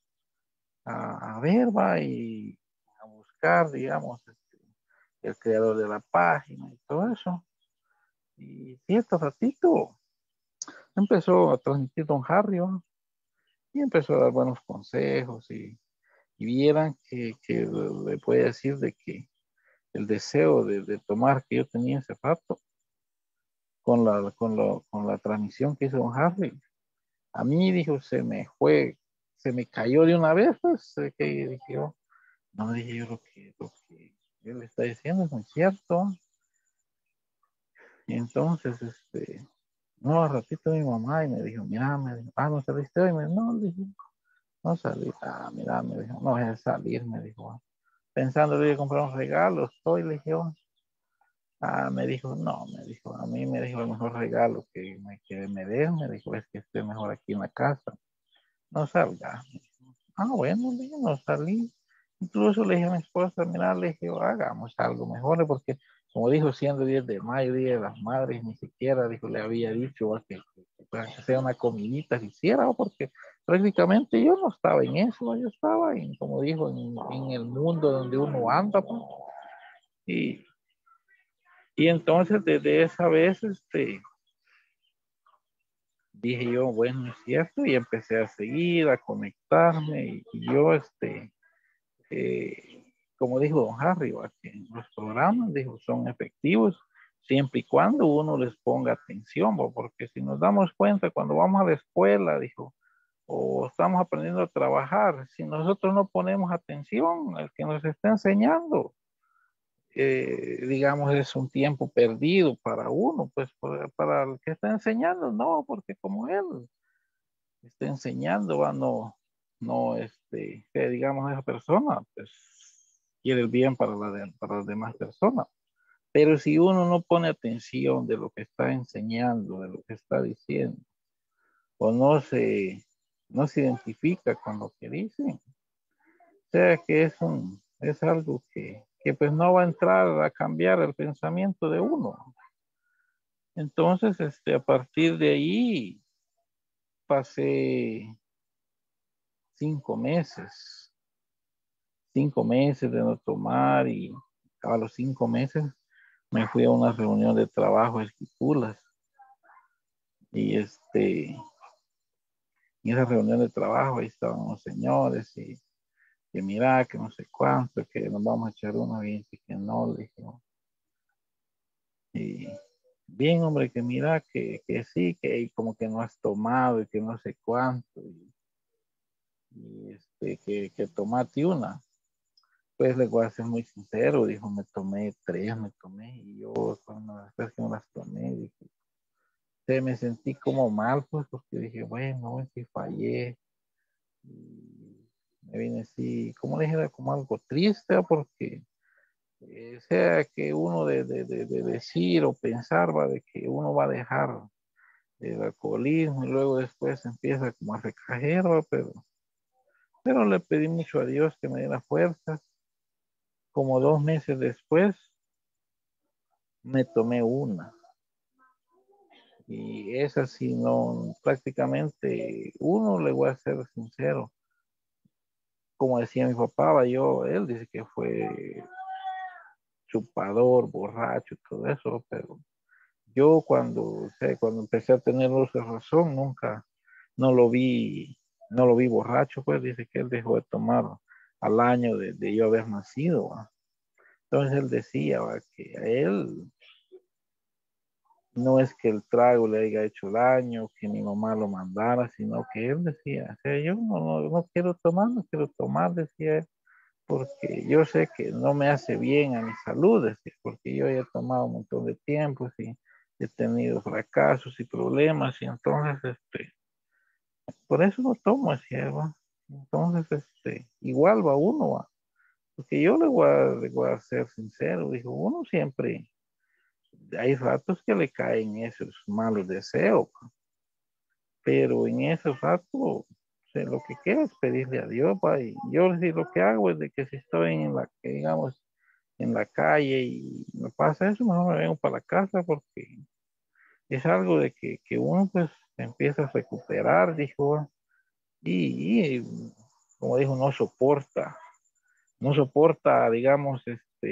a ver, va, y a buscar, digamos, el creador de la página y todo eso. Y cierto ratito empezó a transmitir don Harry, ¿va? Y empezó a dar buenos consejos, y vieran que le puede decir de que el deseo de tomar que yo tenía ese rato con la transmisión que hizo don Harry, a mí dijo, se me cayó de una vez, pues, que dije yo, no, dije yo, lo que él está diciendo es muy cierto. Y entonces, no, al ratito mi mamá y me dijo, mira, me dijo, no saliste hoy, no, le dije, no salí, mira, me dijo, no es salir, me dijo, pensando que iba a comprar un regalo, estoy, le dije, me dijo, no, me dijo, a mí me dijo, el mejor regalo que me den, me dijo, es que esté mejor aquí en la casa, no salga. Bueno, le dije, no salí. Incluso le dije a mi esposa, mira, le dije, hagamos algo mejor, porque como dijo, siendo 10 de mayo, Día de las Madres, ni siquiera, dijo, le había dicho que sea una comidita que hiciera, porque prácticamente yo no estaba en eso, yo estaba como dijo, en el mundo donde uno anda, pues. Y entonces desde esa vez, dije yo, bueno, es cierto, y empecé a seguir, a conectarme, y yo, como dijo don Harry, que los programas, dijo, son efectivos siempre y cuando uno les ponga atención, porque si nos damos cuenta cuando vamos a la escuela, dijo, o estamos aprendiendo a trabajar, si nosotros no ponemos atención, el que nos está enseñando, digamos, es un tiempo perdido para uno, pues para el que está enseñando, no, porque como él está enseñando, no, que digamos esa persona, pues quiere el bien para las demás personas. Pero si uno no pone atención de lo que está enseñando, de lo que está diciendo, o no se identifica con lo que dice, o sea que es algo que pues no va a entrar a cambiar el pensamiento de uno. Entonces, a partir de ahí pasé 5 meses, 5 meses de no tomar, y a los 5 meses me fui a una reunión de trabajo a Esquipulas, y en esa reunión de trabajo ahí estaban los señores, y que mira, que no sé cuánto, que nos vamos a echar uno, y que no, le dije, y bien, hombre, que mira, que sí, que como que no has tomado y que no sé cuánto, que tomate una. Pues le voy a ser muy sincero, dijo, me tomé 3, y yo cuando después que me las tomé, dije, me sentí como mal, pues, porque dije, bueno, si fallé, y me vine así, como le dije, como algo triste, porque sea que uno de decir o pensar, va, de que uno va a dejar el alcoholismo y luego después empieza como a recaer, ¿va? Pero le pedí mucho a Dios que me diera fuerzas. Como 2 meses después, me tomé una. Y esa sí, no, prácticamente, uno le voy a ser sincero. Como decía mi papá, él dice que fue chupador, borracho, todo eso, pero yo cuando empecé a tener uso de razón, nunca, no lo vi, no lo vi borracho, pues dice que él dejó de tomar al año de yo haber nacido, ¿va? Entonces él decía, ¿va?, que a él no es que el trago le haya hecho daño, que mi mamá lo mandara, sino que él decía, o sea, yo no quiero tomar, decía él, porque yo sé que no me hace bien a mi salud, decía, porque yo ya he tomado un montón de tiempo y he tenido fracasos y problemas, y entonces, por eso no tomo, decía él, ¿va? Entonces, igual va uno, ¿va? Porque yo le voy a ser sincero, dijo, uno siempre, hay ratos que le caen esos malos deseos, pero en esos ratos, lo que queda es pedirle a Dios, pa, y yo sí lo que hago es de que si estoy digamos, en la calle y me pasa eso, mejor me vengo para la casa porque es algo de que uno pues empieza a recuperar, dijo, y como dijo, no soporta, digamos,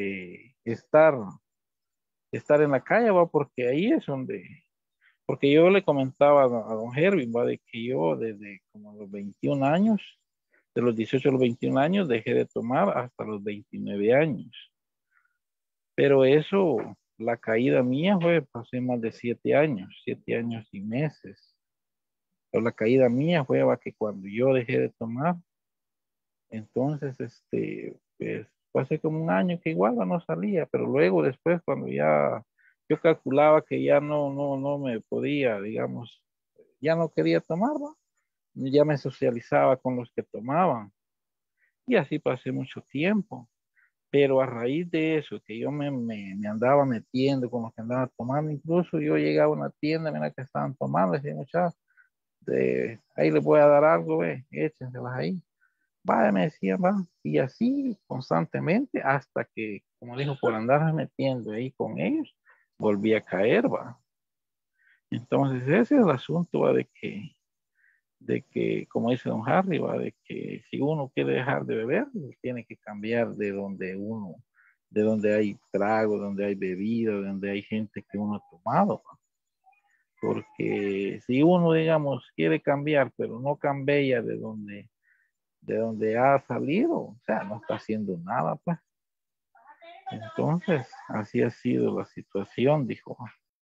estar en la calle, va, porque ahí es porque yo le comentaba a don Hervin, va, de que yo desde como los 21 años, de los 18 a los 21 años, dejé de tomar hasta los 29 años. Pero eso, la caída mía fue, pasé más de 7 años y meses. Pero la caída mía fue, va, que cuando yo dejé de tomar, entonces, pues, pasé como un año que igual no salía, pero luego después cuando ya yo calculaba que ya no me podía, digamos, ya no quería tomar, ¿va? Ya me socializaba con los que tomaban y así pasé mucho tiempo. Pero a raíz de eso, que yo me andaba metiendo con los que andaban tomando, incluso yo llegaba a una tienda, mira que estaban tomando, decía, muchachos, ahí les voy a dar algo, échenselas ahí. Va, me decían, va, y así constantemente hasta que, como dijo, por andarme metiendo ahí con ellos, volví a caer, va. Entonces ese es el asunto, va, de que, como dice don Harry, va, de que si uno quiere dejar de beber, tiene que cambiar de donde hay trago, donde hay bebida, donde hay gente que uno ha tomado, va. Porque si uno, digamos, quiere cambiar, pero no cambia de donde ha salido, o sea, no está haciendo nada, pues. Entonces, así ha sido la situación, dijo.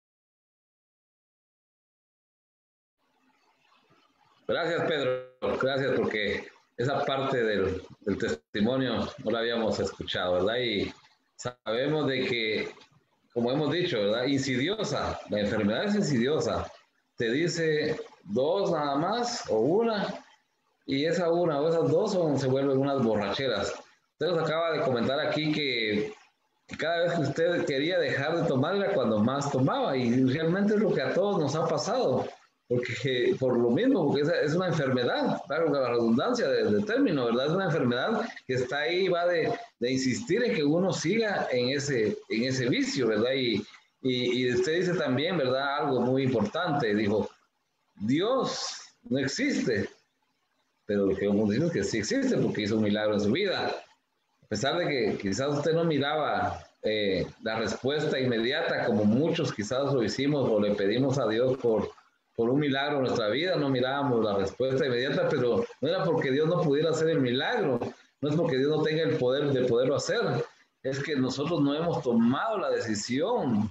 Gracias, Pedro. Gracias porque esa parte del testimonio no la habíamos escuchado, ¿verdad? Y sabemos de que, como hemos dicho, ¿verdad? Insidiosa, la enfermedad es insidiosa. Te dice 2 nada más o una, y esa una o esas 2 se vuelven unas borracheras. Usted nos acaba de comentar aquí que cada vez que usted quería dejar de tomar era cuando más tomaba, y realmente es lo que a todos nos ha pasado, porque por lo mismo, porque es una enfermedad, claro, la redundancia del término, ¿verdad? Es una enfermedad que está ahí, va de insistir en que uno siga en ese vicio, ¿verdad? Y usted dice también, ¿verdad? Algo muy importante, dijo, Dios no existe, pero lo que vamos a decir es que sí existe porque hizo un milagro en su vida. A pesar de que quizás usted no miraba la respuesta inmediata, como muchos quizás lo hicimos o le pedimos a Dios por un milagro en nuestra vida, no mirábamos la respuesta inmediata, pero no era porque Dios no pudiera hacer el milagro, no es porque Dios no tenga el poder de poderlo hacer, es que nosotros no hemos tomado la decisión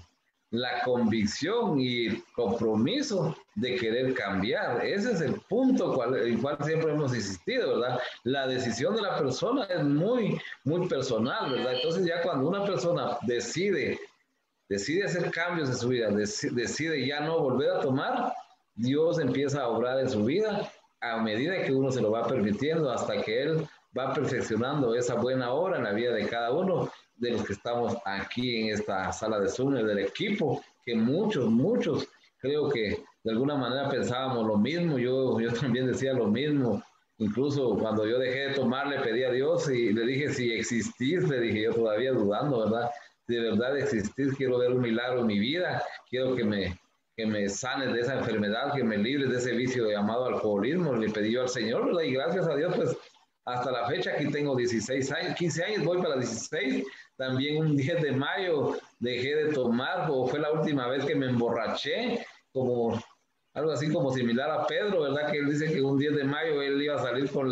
la convicción y el compromiso de querer cambiar. Ese es el punto el cual siempre hemos insistido, ¿verdad? La decisión de la persona es muy, muy personal, ¿verdad? Entonces ya cuando una persona decide hacer cambios en su vida, decide ya no volver a tomar, Dios empieza a obrar en su vida a medida que uno se lo va permitiendo, hasta que Él va perfeccionando esa buena obra en la vida de cada uno de los que estamos aquí en esta sala de Zoom, del equipo, que muchos, creo que de alguna manera pensábamos lo mismo, yo también decía lo mismo, incluso cuando yo dejé de tomar le pedí a Dios y le dije, si existís, le dije yo todavía dudando, ¿verdad? De verdad existís, quiero ver un milagro en mi vida, quiero que me sanes de esa enfermedad, que me libres de ese vicio llamado alcoholismo, le pedí yo al Señor, ¿verdad? Y gracias a Dios, pues hasta la fecha, aquí tengo 16 años, 15 años, voy para 16. También un 10 de mayo dejé de tomar, o fue la última vez que me emborraché, como algo así como similar a Pedro, ¿verdad? Que él dice que un 10 de mayo él iba a salir con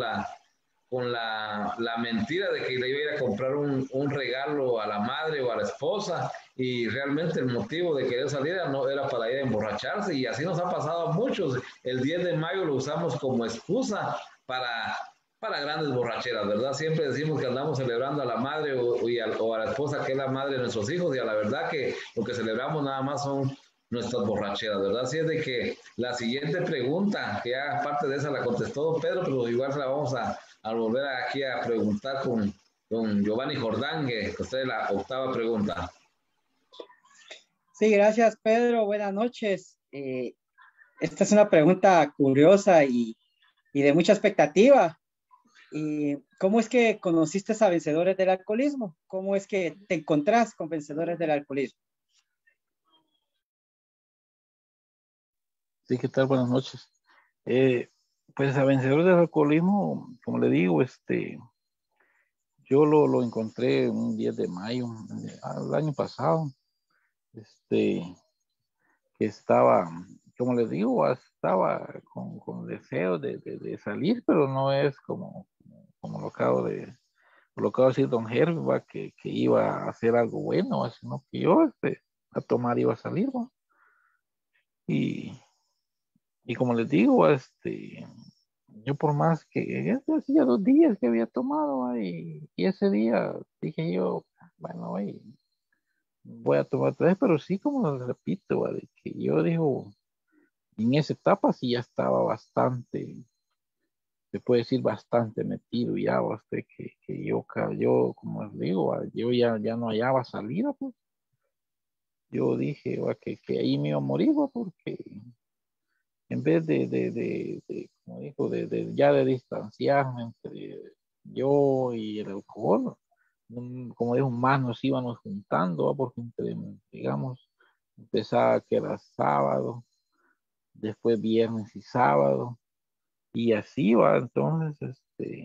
la mentira de que le iba a ir a comprar un regalo a la madre o a la esposa, y realmente el motivo de querer salir no era para ir a emborracharse, y así nos ha pasado a muchos. El 10 de mayo lo usamos como excusa para grandes borracheras, ¿verdad? Siempre decimos que andamos celebrando a la madre o a la esposa, que es la madre de nuestros hijos, y a la verdad que lo que celebramos nada más son nuestras borracheras, ¿verdad? Así es de que la siguiente pregunta, que ya aparte de esa la contestó Pedro, pero igual se la vamos a volver aquí a preguntar con Giovanni Jordán, que usted es la octava pregunta. Sí, gracias, Pedro. Buenas noches. Esta es una pregunta curiosa y de mucha expectativa. ¿Cómo es que conociste a vencedores del alcoholismo? ¿Cómo es que te encontrás con vencedores del alcoholismo? Sí, ¿qué tal? Buenas noches. Pues a vencedores del alcoholismo, como le digo, yo lo encontré un 10 de mayo el año pasado, que estaba, como les digo, estaba con deseo de salir, pero no es como lo acabo de decir don Herbie, que iba a hacer algo bueno, sino que yo a tomar iba a salir, ¿va? Y como les digo, yo por más que hacía 2 días que había tomado, ¿va? Y ese día dije yo, bueno, voy a tomar 3, pero sí, como les repito, ¿va? De que yo digo, en esa etapa sí ya estaba bastante, se puede decir bastante metido ya, ¿va? Que yo, como les digo, ¿va? Yo ya no hallaba salida, pues. Yo dije, ¿va? Que ahí me iba a morir, ¿va? Porque en vez como dijo, ya de distanciarme entre yo y el alcohol, como dijo, más nos íbamos juntando, ¿va? Porque digamos, empezaba que era sábado, después viernes y sábado, y así va. Entonces,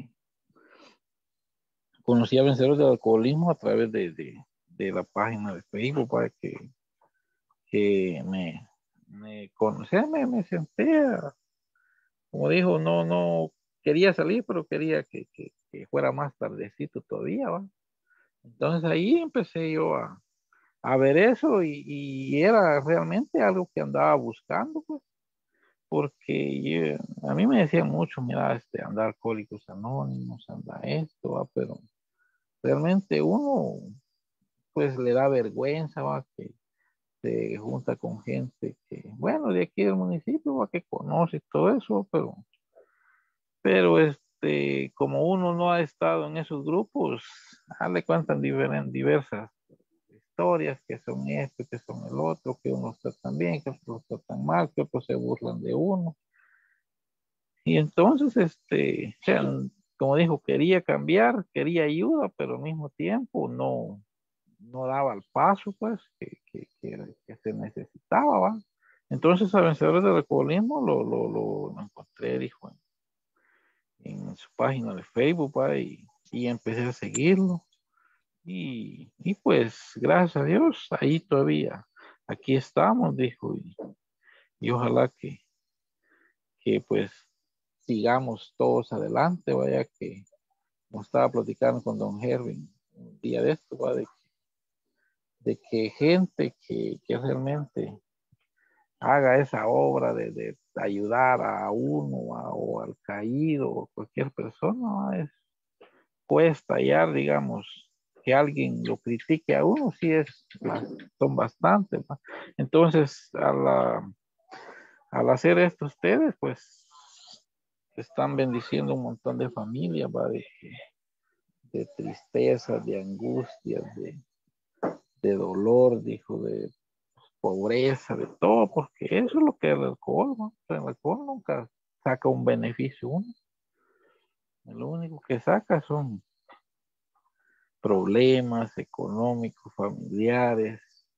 conocí a vencedores del alcoholismo a través de la página de Facebook, para que me conocí, me senté, como dijo, no quería salir, pero quería que fuera más tardecito todavía, ¿va? Entonces ahí empecé yo a ver eso, y era realmente algo que andaba buscando, pues, porque a mí me decían mucho, mira, anda Alcohólicos Anónimos, anda esto, ¿va? Pero realmente uno pues le da vergüenza, ¿va? Que se junta con gente que, bueno, de aquí del municipio, ¿va? Que conoce todo eso, pero como uno no ha estado en esos grupos, le cuentan diversas historias, que son esto, que son el otro, que unos tratan bien, que otros tratan mal, que otros se burlan de uno. Y entonces, o sea, como dijo, quería cambiar, quería ayuda, pero al mismo tiempo no daba el paso, pues, que se necesitaba, ¿va? Entonces, a Vencedores del Alcoholismo lo encontré, dijo, en su página de Facebook, ¿va? Y empecé a seguirlo. Y pues, gracias a Dios, ahí todavía, aquí estamos, dijo, y ojalá que pues sigamos todos adelante, vaya, como estaba platicando con don Hervin un día de esto, ¿va? de que gente que realmente haga esa obra de ayudar a uno o al caído o cualquier persona, cuesta hallar, digamos, que alguien lo critique a uno, sí son bastantes. Entonces, al hacer esto ustedes, pues, están bendiciendo un montón de familias, ¿va? De tristeza, de angustia, de dolor, dijo, de pobreza, de todo, porque eso es lo que es el alcohol, ¿no? El alcohol nunca saca un beneficio uno. Lo único que saca son problemas económicos, familiares,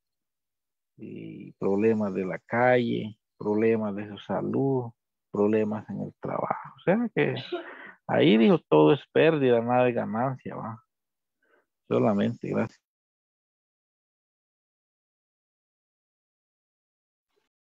y problemas de la calle, problemas de su salud, problemas en el trabajo. O sea que ahí dijo todo es pérdida, nada de ganancia, ¿va? Solamente, gracias.